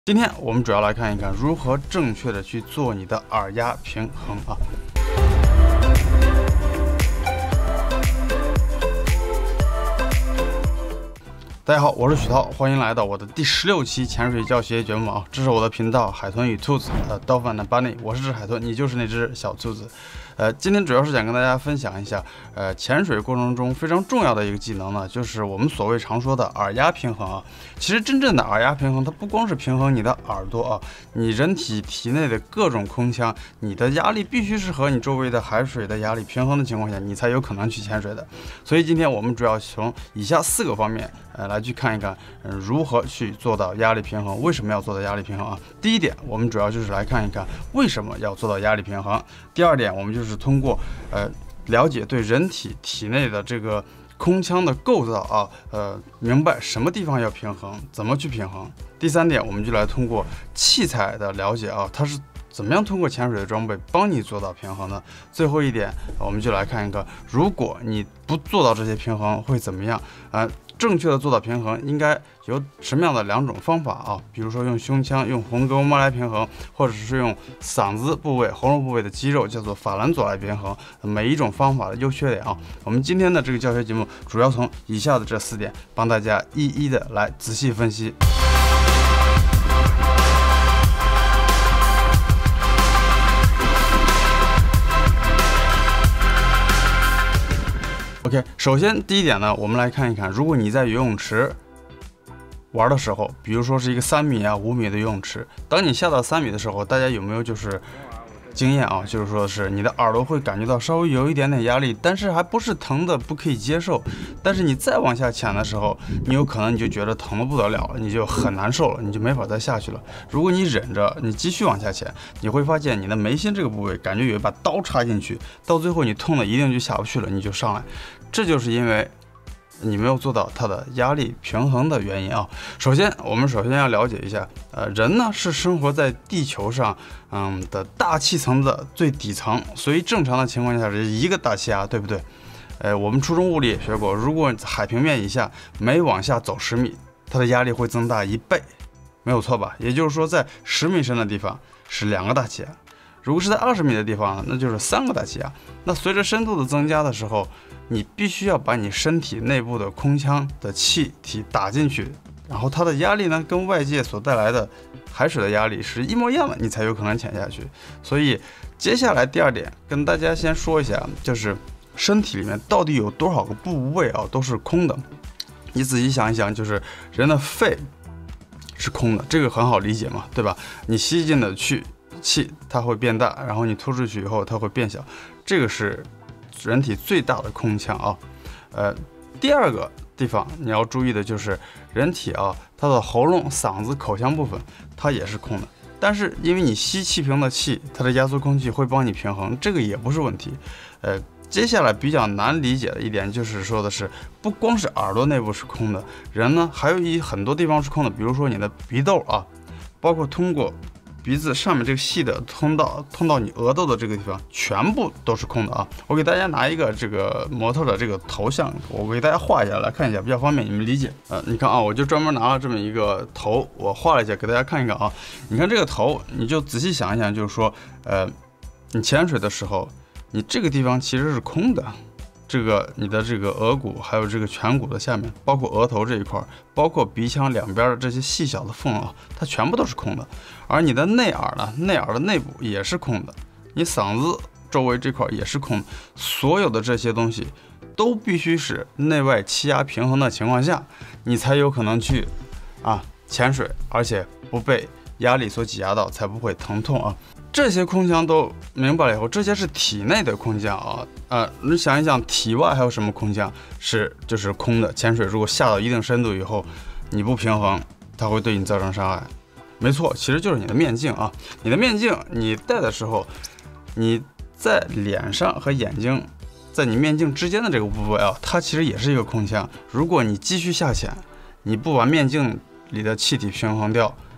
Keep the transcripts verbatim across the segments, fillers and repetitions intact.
今天我们主要来看一看如何正确的去做你的耳压平衡啊。大家好，我是许涛，欢迎来到我的第十六期潜水教学节目啊！这是我的频道海豚与兔子呃 Dolphin and Bunny， 我是只海豚，你就是那只小兔子。呃，今天主要是想跟大家分享一下，呃，潜水过程中非常重要的一个技能呢，就是我们所谓常说的耳压平衡啊。其实真正的耳压平衡，它不光是平衡你的耳朵啊，你人体体内的各种空腔，你的压力必须是和你周围的海水的压力平衡的情况下，你才有可能去潜水的。所以今天我们主要从以下四个方面，呃，来去看一看，嗯、呃，如何去做到压力平衡，为什么要做到压力平衡啊？第一点，我们主要就是来看一看为什么要做到压力平衡。第二点，我们就是通过呃了解对人体体内的这个空腔的构造啊，呃，明白什么地方要平衡，怎么去平衡。第三点，我们就来通过器材的了解啊，它是怎么样通过潜水的装备帮你做到平衡的。最后一点，我们就来看一个，如果你不做到这些平衡会怎么样啊？正确的做到平衡应该有什么样的两种方法啊？比如说用胸腔、用横膈膜来平衡，或者是用嗓子部位、喉咙部位的肌肉，叫做法兰佐来平衡。每一种方法的优缺点啊，我们今天的这个教学节目主要从以下的这四点帮大家一一的来仔细分析。OK， 首先第一点呢，我们来看一看，如果你在游泳池玩的时候，比如说是一个三米啊、五米的游泳池，当你下到三米的时候，大家有没有就是经验啊？就是说是你的耳朵会感觉到稍微有一点点压力，但是还不是疼的不可以接受。但是你再往下潜的时候，你有可能你就觉得疼得不得了了，你就很难受了，你就没法再下去了。如果你忍着，你继续往下潜，你会发现你的眉心这个部位感觉有一把刀插进去，到最后你痛的一定就下不去了，你就上来。这就是因为你没有做到它的压力平衡的原因啊。首先，我们首先要了解一下，呃，人呢是生活在地球上，嗯的大气层的最底层，所以正常的情况下是一个大气压，对不对？呃，我们初中物理也学过，如果海平面以下每往下走十米，它的压力会增大一倍，没有错吧？也就是说，在十米深的地方是两个大气压，如果是在二十米的地方呢，那就是三个大气压。那随着深度的增加的时候，你必须要把你身体内部的空腔的气体打进去，然后它的压力呢跟外界所带来的海水的压力是一模一样的，你才有可能潜下去。所以接下来第二点跟大家先说一下，就是身体里面到底有多少个部位啊都是空的。你仔细想一想，就是人的肺是空的，这个很好理解嘛，对吧？你吸进的去气它会变大，然后你吐出去以后它会变小，这个是人体最大的空腔啊。呃，第二个地方你要注意的就是人体啊，它的喉咙、嗓子、口腔部分它也是空的，但是因为你吸气瓶的气，它的压缩空气会帮你平衡，这个也不是问题。呃，接下来比较难理解的一点就是说的是，不光是耳朵内部是空的，人呢还有一很多地方是空的，比如说你的鼻窦啊，包括通过鼻子上面这个细的通道通到你额窦的这个地方，全部都是空的啊！我给大家拿一个这个模特的这个头像，我给大家画一下来看一下，比较方便你们理解。呃，你看啊，我就专门拿了这么一个头，我画了一下给大家看一看啊。你看这个头，你就仔细想一想，就是说，呃，你潜水的时候，你这个地方其实是空的。这个你的这个额骨，还有这个颧骨的下面，包括额头这一块，包括鼻腔两边的这些细小的缝啊，它全部都是空的。而你的内耳呢，内耳的内部也是空的，你嗓子周围这块也是空的。所有的这些东西都必须是内外气压平衡的情况下，你才有可能去啊潜水，而且不被压力所挤压到，才不会疼痛啊。这些空腔都明白了以后，这些是体内的空腔啊，呃，你想一想，体外还有什么空腔是就是空的？潜水如果下到一定深度以后，你不平衡，它会对你造成伤害。没错，其实就是你的面镜啊，你的面镜你戴的时候，你在脸上和眼睛，在你面镜之间的这个部位啊，它其实也是一个空腔。如果你继续下潜，你不把面镜里的气体平衡掉，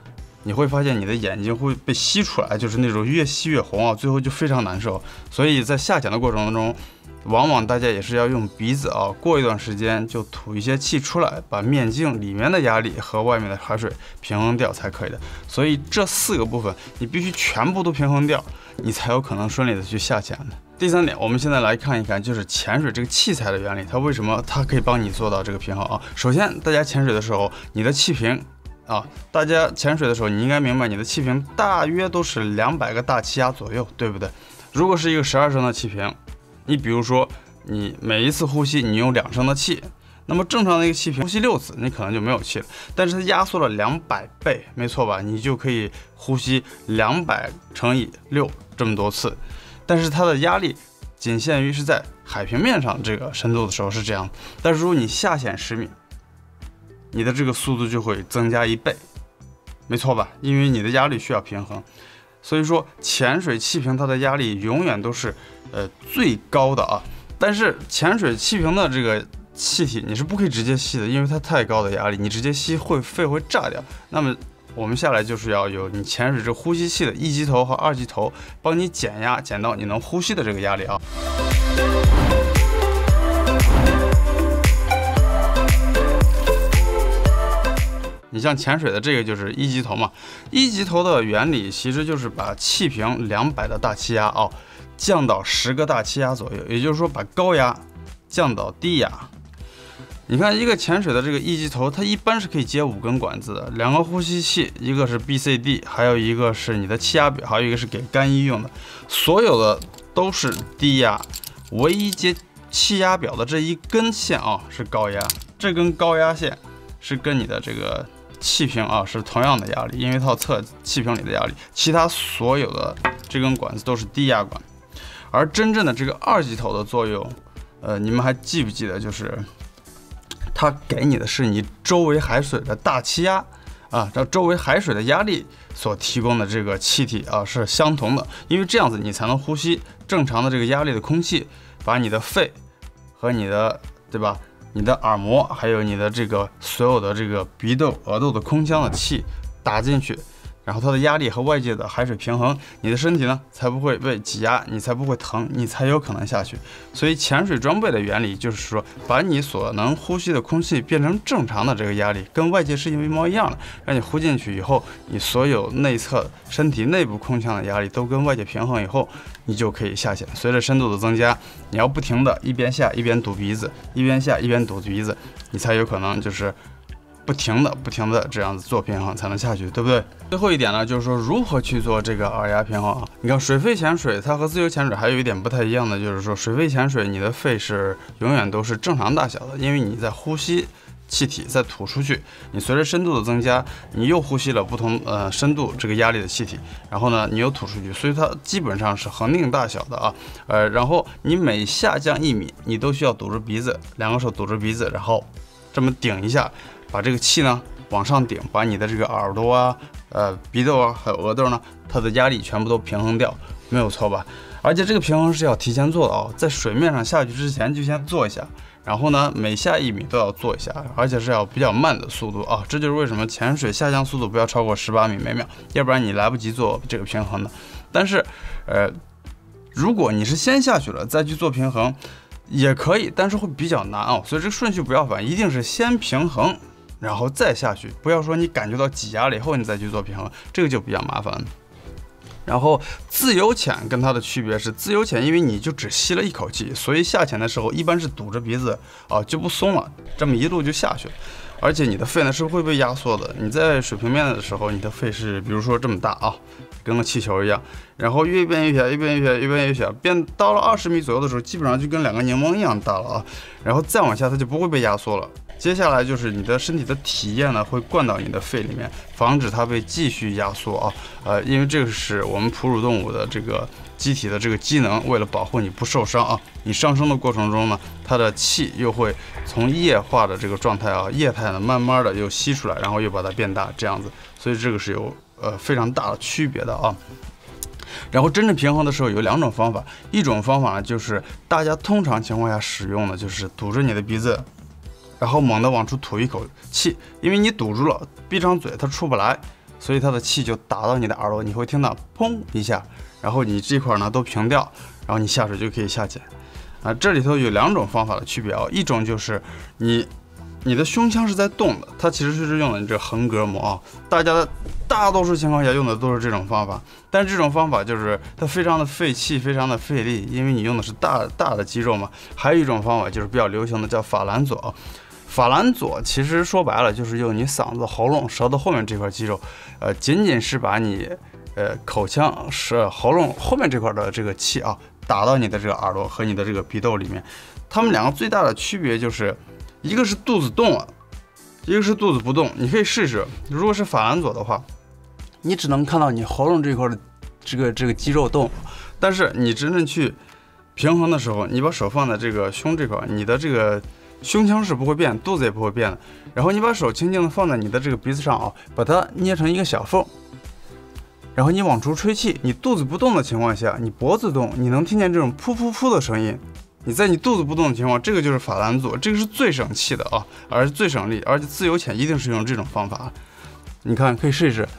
你会发现你的眼睛会被吸出来，就是那种越吸越红啊，最后就非常难受。所以在下潜的过程当中，往往大家也是要用鼻子啊，过一段时间就吐一些气出来，把面镜里面的压力和外面的海水平衡掉才可以的。所以这四个部分你必须全部都平衡掉，你才有可能顺利的去下潜的。第三点，我们现在来看一看，就是潜水这个器材的原理，它为什么它可以帮你做到这个平衡啊？首先，大家潜水的时候，你的气瓶啊，大家潜水的时候，你应该明白，你的气瓶大约都是两百个大气压左右，对不对？如果是一个十二升的气瓶，你比如说你每一次呼吸你用两升的气，那么正常的一个气瓶呼吸六次，你可能就没有气了。但是它压缩了两百倍，没错吧？你就可以呼吸两百乘以六这么多次。但是它的压力仅限于是在海平面上这个深度的时候是这样，但是如果你下潜十米，你的这个速度就会增加一倍，没错吧？因为你的压力需要平衡，所以说潜水气瓶它的压力永远都是呃最高的啊。但是潜水气瓶的这个气体你是不可以直接吸的，因为它太高的压力，你直接吸会肺会炸掉。那么我们下来就是要有你潜水这呼吸器的一级头和二级头帮你减压，减到你能呼吸的这个压力啊。你像潜水的这个就是一级头嘛，一级头的原理其实就是把气瓶两百的大气压哦降到十个大气压左右，也就是说把高压降到低压。你看一个潜水的这个一级头，它一般是可以接五根管子的，两个呼吸器，一个是 B C D， 还有一个是你的气压表，还有一个是给干衣用的，所有的都是低压，唯一接气压表的这一根线啊是高压，这根高压线是跟你的这个气瓶啊是同样的压力，因为它要测气瓶里的压力，其他所有的这根管子都是低压管。而真正的这个二级头的作用，呃，你们还记不记得？就是它给你的是你周围海水的大气压啊，这周围海水的压力所提供的这个气体啊是相同的，因为这样子你才能呼吸正常的这个压力的空气，把你的肺和你的对吧，你的耳膜还有你的这个所有的这个鼻窦、额窦的空腔的气打进去。然后它的压力和外界的海水平衡，你的身体呢才不会被挤压，你才不会疼，你才有可能下去。所以潜水装备的原理就是说，把你所能呼吸的空气变成正常的这个压力，跟外界是一模一样的，让你呼进去以后，你所有内侧身体内部空腔的压力都跟外界平衡以后，你就可以下潜。随着深度的增加，你要不停的一边下一边堵鼻子，一边下一边堵鼻子，你才有可能就是不停的不停的这样子做平衡才能下去，对不对？最后一点呢，就是说如何去做这个耳压平衡啊？你看水肺潜水它和自由潜水还有一点不太一样的，就是说水肺潜水你的肺是永远都是正常大小的，因为你在呼吸气体再吐出去，你随着深度的增加，你又呼吸了不同呃深度这个压力的气体，然后呢你又吐出去，所以它基本上是恒定大小的啊。呃，然后你每下降一米，你都需要堵着鼻子，两个手堵着鼻子，然后这么顶一下。把这个气呢往上顶，把你的这个耳朵啊、呃鼻窦啊还有额窦呢，它的压力全部都平衡掉，没有错吧？而且这个平衡是要提前做的哦，在水面上下去之前就先做一下，然后呢每下一米都要做一下，而且是要比较慢的速度啊。这就是为什么潜水下降速度不要超过十八米每秒，要不然你来不及做这个平衡的。但是，呃，如果你是先下去了再去做平衡，也可以，但是会比较难哦。所以这个顺序不要反，一定是先平衡。然后再下去，不要说你感觉到挤压了以后你再去做平衡，这个就比较麻烦。然后自由潜跟它的区别是，自由潜因为你就只吸了一口气，所以下潜的时候一般是堵着鼻子啊就不松了，这么一路就下去了。而且你的肺呢是会被压缩的，你在水平面的时候，你的肺是比如说这么大啊，跟个气球一样，然后越变越小，越变越小，越变越小，变到了二十米左右的时候，基本上就跟两个柠檬一样大了啊。然后再往下，它就不会被压缩了。接下来就是你的身体的体液呢会灌到你的肺里面，防止它被继续压缩啊。呃，因为这个是我们哺乳动物的这个机体的这个机能，为了保护你不受伤啊，你上升的过程中呢，它的气又会从液化的这个状态啊，液态呢慢慢的又吸出来，然后又把它变大，这样子，所以这个是有呃非常大的区别的啊。然后真正平衡的时候有两种方法，一种方法呢就是大家通常情况下使用的就是堵着你的鼻子，然后猛地往出吐一口气，因为你堵住了，闭上嘴它出不来， 所以它的气就打到你的耳朵，你会听到砰一下，然后你这块呢都平掉，然后你下水就可以下潜。啊，这里头有两种方法的区别啊，一种就是你你的胸腔是在动的，它其实是用的你这横膈膜啊，大家大多数情况下用的都是这种方法，但是这种方法就是它非常的费气，非常的费力，因为你用的是大大的肌肉嘛。还有一种方法就是比较流行的叫法兰佐，法兰佐其实说白了就是用你嗓子、喉咙、舌头后面这块肌肉，呃，仅仅是把你呃口腔是喉咙后面这块的这个气啊。打到你的这个耳朵和你的这个鼻窦里面，它们两个最大的区别就是，一个是肚子动了，一个是肚子不动。你可以试试，如果是法兰佐的话，你只能看到你喉咙这块的这个这个肌肉动，但是你真正去平衡的时候，你把手放在这个胸这块，你的这个胸腔是不会变，肚子也不会变的。然后你把手轻轻的放在你的这个鼻子上啊，把它捏成一个小缝。然后你往出吹气，你肚子不动的情况下，你脖子动，你能听见这种噗噗噗的声音。你在你肚子不动的情况，这个就是法兰佐，这个是最省气的啊，而且最省力，而且自由潜一定是用这种方法。你看，可以试一试，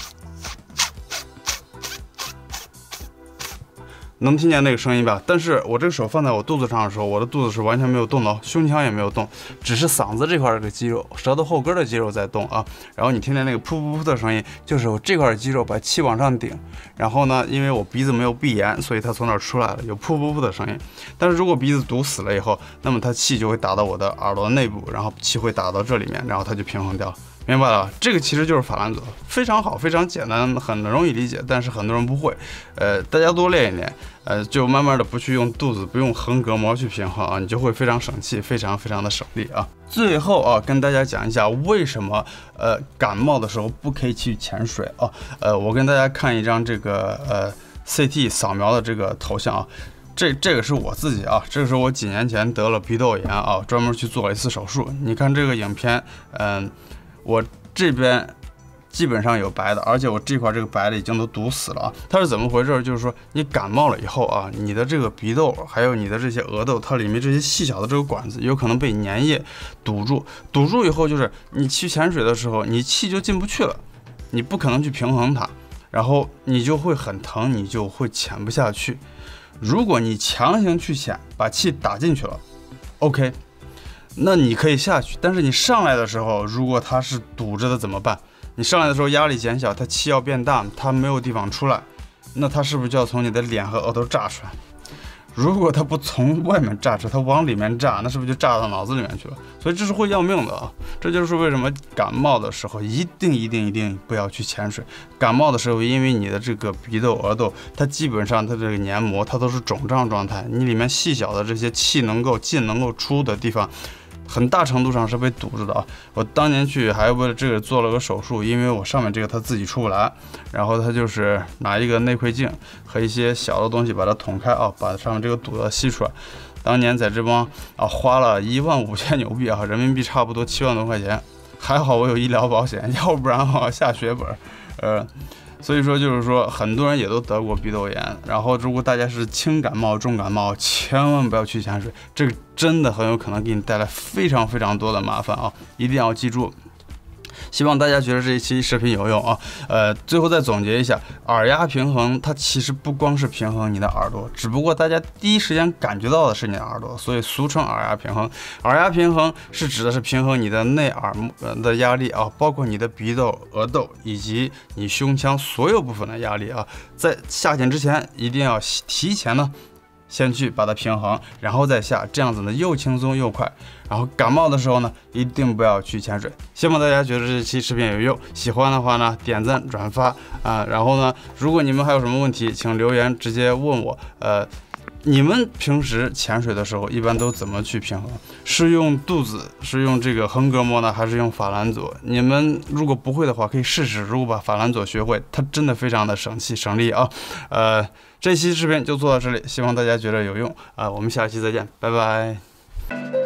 能听见那个声音吧？但是我这个手放在我肚子上的时候，我的肚子是完全没有动的，胸腔也没有动，只是嗓子这块这个肌肉、舌头后根的肌肉在动啊。然后你听见那个噗噗噗的声音，就是我这块肌肉把气往上顶。然后呢，因为我鼻子没有闭严，所以它从那儿出来了，有噗噗噗的声音。但是如果鼻子堵死了以后，那么它气就会打到我的耳朵内部，然后气会打到这里面，然后它就平衡掉。明白了，这个其实就是法兰佐，非常好，非常简单，很容易理解，但是很多人不会。呃，大家多练一练，呃，就慢慢的不去用肚子，不用横膈膜去平衡啊，你就会非常省气，非常非常的省力啊。最后啊，跟大家讲一下为什么呃感冒的时候不可以去潜水啊。呃，我跟大家看一张这个呃 C T 扫描的这个头像啊。这这个是我自己啊，这个是我几年前得了鼻窦炎啊，专门去做了一次手术。你看这个影片，嗯、呃。我这边基本上有白的，而且我这块这个白的已经都堵死了啊。它是怎么回事？就是说你感冒了以后啊，你的这个鼻窦还有你的这些额窦，它里面这些细小的这个管子有可能被粘液堵住，堵住以后就是你去潜水的时候，你气就进不去了，你不可能去平衡它，然后你就会很疼，你就会潜不下去。如果你强行去潜，把气打进去了 ，OK。那你可以下去，但是你上来的时候，如果它是堵着的怎么办？你上来的时候压力减小，它气要变大，它没有地方出来，那它是不是就要从你的脸和额头炸出来？如果它不从外面炸出来，它往里面炸，那是不是就炸到脑子里面去了？所以这是会要命的啊！这就是为什么感冒的时候一定一定一定不要去潜水。感冒的时候，因为你的这个鼻窦、额窦，它基本上它这个黏膜它都是肿胀状态，你里面细小的这些气能够进能够出的地方。很大程度上是被堵着的啊！我当年去还为了这个做了个手术，因为我上面这个它自己出不来，然后他就是拿一个内窥镜和一些小的东西把它捅开啊，把上面这个堵的吸出来。当年在这帮啊花了一万五千纽币啊，人民币差不多七万多块钱，还好我有医疗保险，要不然啊下血本，呃。所以说，就是说，很多人也都得过鼻窦炎。然后，如果大家是轻感冒、重感冒，千万不要去潜水，这个真的很有可能给你带来非常非常多的麻烦啊！一定要记住。希望大家觉得这一期视频有用啊！呃，最后再总结一下，耳压平衡它其实不光是平衡你的耳朵，只不过大家第一时间感觉到的是你的耳朵，所以俗称耳压平衡。耳压平衡是指的是平衡你的内耳的压力啊，包括你的鼻窦、额窦以及你胸腔所有部分的压力啊。在下潜之前，一定要提前呢。先去把它平衡，然后再下，这样子呢又轻松又快。然后感冒的时候呢，一定不要去潜水。希望大家觉得这期视频有用，喜欢的话呢，点赞转发啊。然后呢，如果你们还有什么问题，请留言直接问我。呃，你们平时潜水的时候一般都怎么去平衡？是用肚子，是用这个横膈膜呢，还是用法兰佐？你们如果不会的话，可以试试。如果把法兰佐学会，它真的非常的省气省力啊。呃。这期视频就做到这里，希望大家觉得有用啊！我们下期再见，拜拜。